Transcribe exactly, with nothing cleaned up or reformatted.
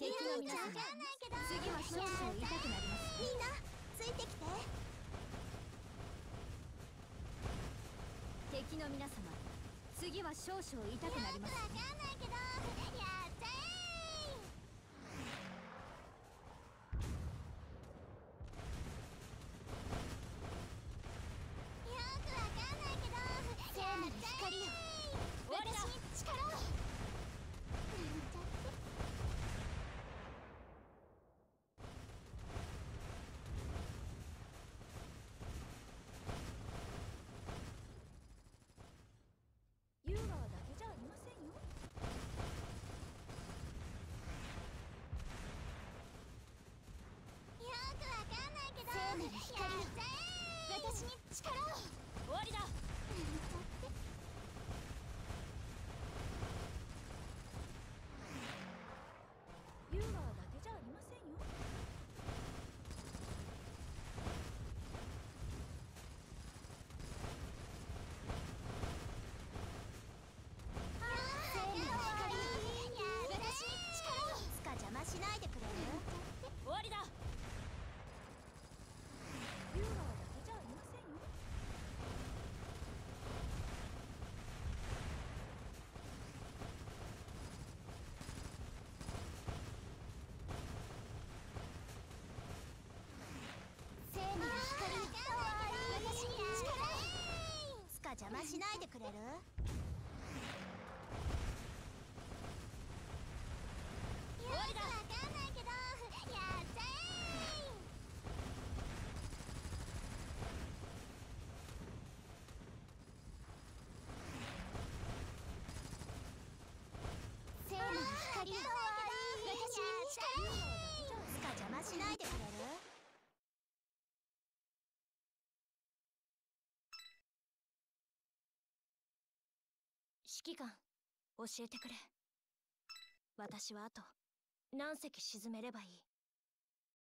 敵の皆様、次は少々痛くなります。 みんなついてきて。 敵の皆様、次は少々痛くなります。 よくわかんないけどやっちゃえ。よくわかんないけど生なる光よ、 私に力を。なんちゃってユーガーだけじゃありませんよ。 よくわかんないけど生なる光よ、 やっちゃえ。私に力を。 終わりだ。 なんちゃってユーガーだけじゃありませんよ。 邪魔しないでくれる？ 終わりだ。ユーガーだけじゃありませんよ。 生なる光、私に力を。つか邪魔しないでくれる？ 終わりだ。 わかんないけどやっちゃえ。 生なる光、私に力を。つか邪魔しないでくれる？ 指揮官、教えてくれ。私はあと何隻沈めればいい？